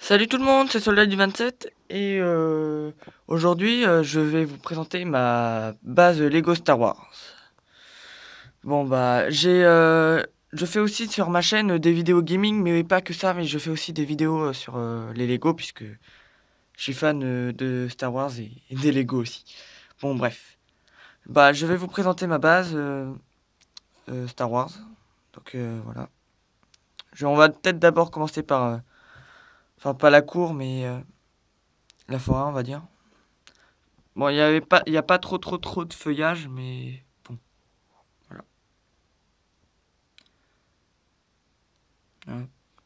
Salut tout le monde, c'est Soldat du 27 et aujourd'hui je vais vous présenter ma base Lego Star Wars. Bon bah je fais aussi sur ma chaîne des vidéos gaming, mais pas que ça, mais je fais aussi des vidéos sur les Lego puisque je suis fan de Star Wars et des Lego aussi. Bon bref, bah je vais vous présenter ma base Star Wars. Donc voilà. On va peut-être d'abord commencer par, enfin pas la cour mais la forêt on va dire. Bon, il y a pas trop de feuillage, mais bon, voilà. Hein.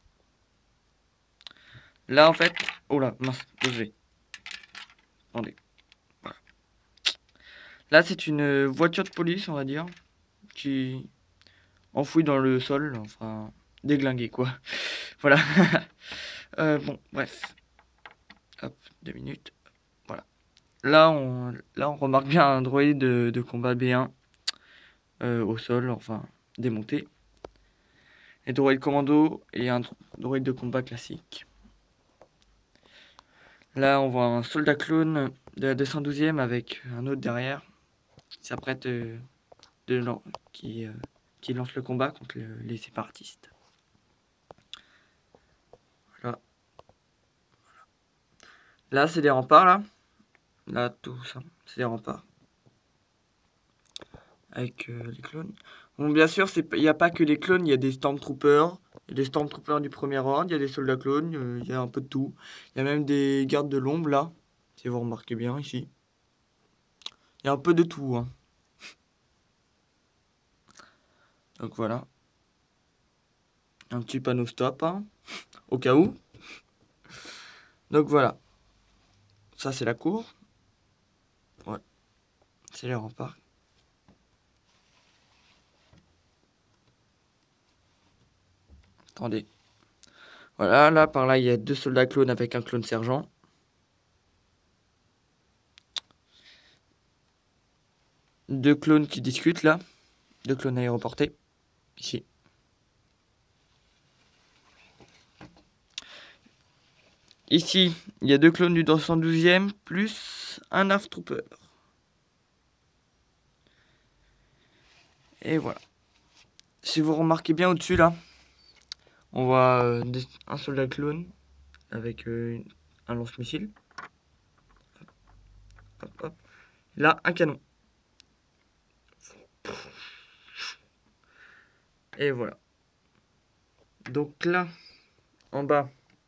Là, en fait, oh là, mince, désolé. Attendez. Voilà. Là, c'est une voiture de police, on va dire, qui enfouie dans le sol, enfin, déglinguée, quoi. Voilà. Bon, bref. Hop, 2 minutes. Voilà. Là, on remarque bien un droïde de combat B1 au sol, enfin, démonté. Et droïde commando et un droïde de combat classique. Là, on voit un soldat clone de la 212e avec un autre derrière qui s'apprête qui, qui lance le combat contre les séparatistes. Voilà. Là, c'est des remparts, là. Là, tout ça, c'est des remparts. Avec les clones. Bon, bien sûr, il n'y a pas que des clones, il y a des Stormtroopers. Il y a des Stormtroopers du premier ordre, il y a des soldats clones, il y a un peu de tout. Il y a même des gardes de l'ombre, là. Si vous remarquez bien, ici. Il y a un peu de tout, hein. Donc voilà. Un petit panneau stop, hein, au cas où. Donc voilà. Ça, c'est la cour. Ouais, c'est les remparts. Attendez. Voilà, là, par là, il y a 2 soldats clones avec un clone sergent. 2 clones qui discutent, là. 2 clones aéroportés. Ici. Ici, il y a 2 clones du 212e, plus un Half Trooper. Et voilà. Si vous remarquez bien au-dessus, là, on voit un soldat clone avec un lance-missile. Hop, hop. Là, un canon. Et voilà. Donc là, en bas,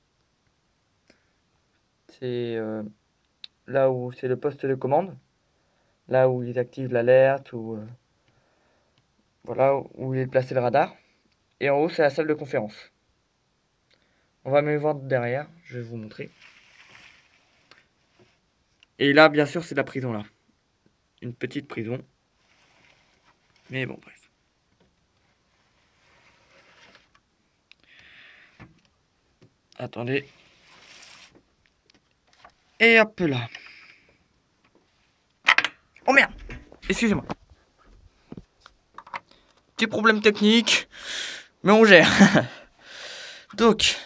c'est là où c'est le poste de commande. Là où ils activent l'alerte, ou voilà, où il est placé le radar. Et en haut, c'est la salle de conférence. On va me voir derrière, je vais vous montrer. Et là, bien sûr, c'est la prison, là. Une petite prison. Mais bon, bref. Attendez. Et hop là. Oh merde! Excusez-moi. Petit problème technique, mais on gère. Donc,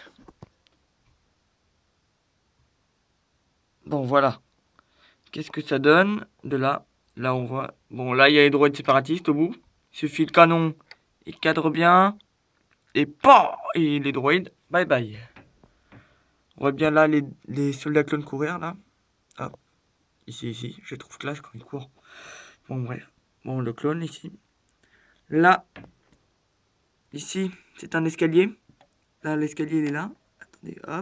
bon, voilà. Qu'est-ce que ça donne de là? Là, on voit. Bon, là, il y a les droïdes séparatistes au bout. Il suffit le canon, il cadre bien. Et PAH! Et les droïdes, bye bye. On voit bien là les soldats clones courir là. Hop. Ici, je trouve classe quand ils courent. Bon, bref. Bon, le clone ici. Là, ici, c'est un escalier. Là, l'escalier, il est là. Attendez, hop.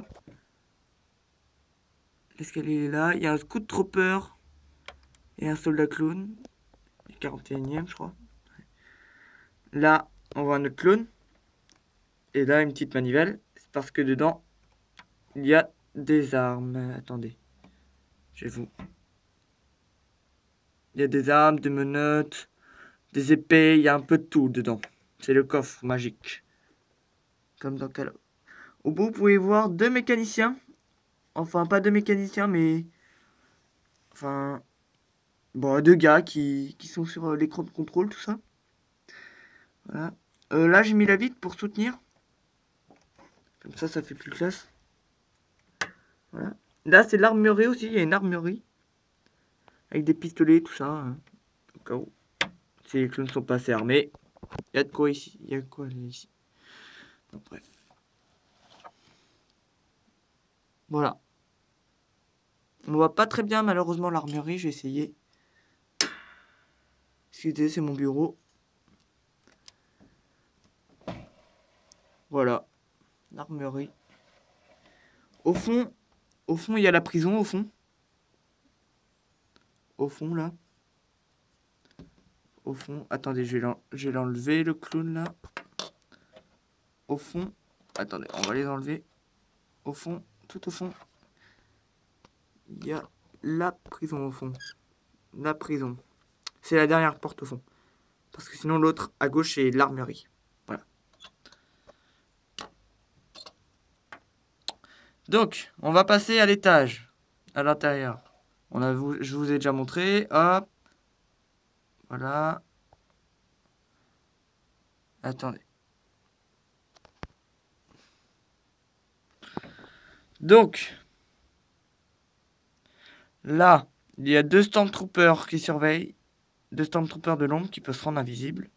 L'escalier, il est là. Il y a un scout trooper et un soldat clone. 41e, je crois. Là, on voit un autre clone. Et là, une petite manivelle. C'est parce que dedans, il y a des armes. Attendez. Je vais vous... Il y a des armes, des menottes, des épées, il y a un peu de tout dedans. C'est le coffre magique. Comme dans Call of. Au bout, vous pouvez voir 2 mécaniciens. Enfin, pas 2 mécaniciens, mais... Enfin... Bon, 2 gars qui sont sur l'écran de contrôle, tout ça. Voilà. Là, j'ai mis la vitre pour soutenir. Comme ça fait plus classe. Voilà. Là, c'est l'armurerie aussi. Il y a une armurerie. Avec des pistolets, tout ça. Hein, au cas où. Si les clowns ne sont pas assez armés. Il y a de quoi ici. Il y a de quoi aller ici. Bon, bref. Voilà. On voit pas très bien, malheureusement, l'armurerie. J'ai essayé. Excusez, c'est mon bureau. Voilà. L'armurerie. Au fond, il y a la prison, au fond. Au fond, là. Au fond, attendez, je vais l'enlever, le clown, là. Au fond, attendez, on va les enlever. Au fond, tout au fond, il y a la prison, au fond. La prison. C'est la dernière porte, au fond. Parce que sinon, l'autre, à gauche, c'est l'armurerie. Voilà. Donc, on va passer à l'étage. À l'intérieur. Je vous ai déjà montré. Hop. Voilà. Attendez. Donc, là, il y a 2 Stormtroopers qui surveillent. 2 Stormtroopers de l'ombre qui peuvent se rendre invisibles.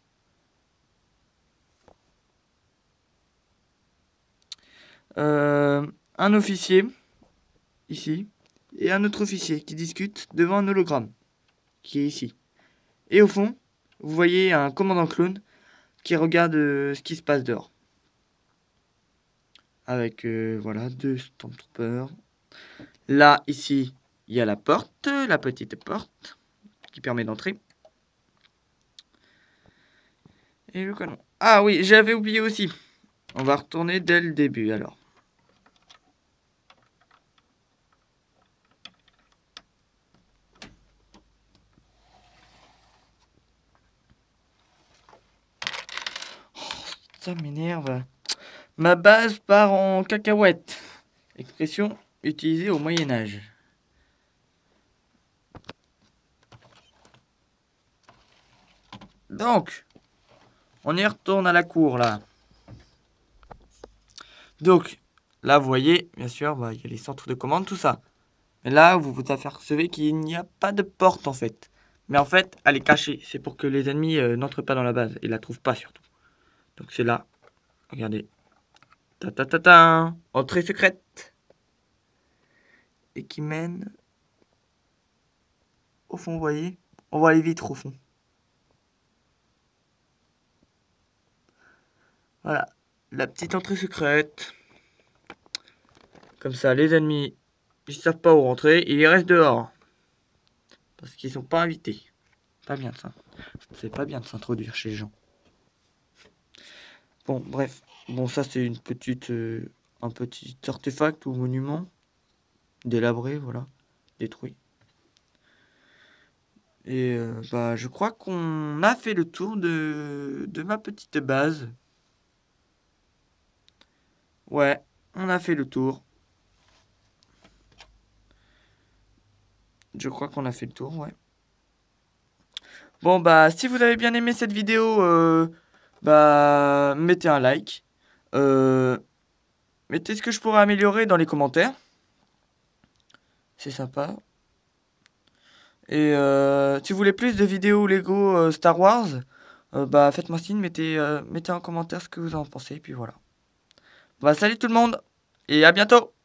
Un officier, ici, et un autre officier qui discute devant un hologramme, qui est ici. Et au fond, vous voyez un commandant clone qui regarde ce qui se passe dehors. Avec, voilà, 2 Stormtroopers. Là, ici, il y a la porte, la petite porte, qui permet d'entrer. Et le canon. Ah oui, j'avais oublié aussi. On va retourner dès le début, alors. Ça m'énerve. Ma base part en cacahuète. Expression utilisée au Moyen-Âge. Donc, on y retourne à la cour, là. Donc, là, vous voyez, bien sûr, bah, il y a les centres de commande, tout ça. Mais là, vous vous apercevez qu'il n'y a pas de porte, en fait. Mais en fait, elle est cachée. C'est pour que les ennemis n'entrent pas dans la base. Et la trouvent pas, surtout. Donc, c'est là. Regardez. Ta ta ta ta. Entrée secrète. Et qui mène au fond, vous voyez. On voit les vitres au fond. Voilà. La petite entrée secrète. Comme ça, les ennemis, ils savent pas où rentrer. Et ils restent dehors. Parce qu'ils sont pas invités. Pas bien ça. C'est pas bien de s'introduire chez les gens. Bon, bref. Bon, ça, c'est une petite, un petit artefact ou monument. Délabré, voilà. Détruit. Et bah, je crois qu'on a fait le tour de ma petite base. Ouais, on a fait le tour. Je crois qu'on a fait le tour, ouais. Bon, bah, si vous avez bien aimé cette vidéo, bah, mettez un like. Mettez ce que je pourrais améliorer dans les commentaires. C'est sympa. Et si vous voulez plus de vidéos Lego Star Wars, bah, faites-moi signe, mettez en commentaire ce que vous en pensez. Et puis voilà. Bah, salut tout le monde et à bientôt!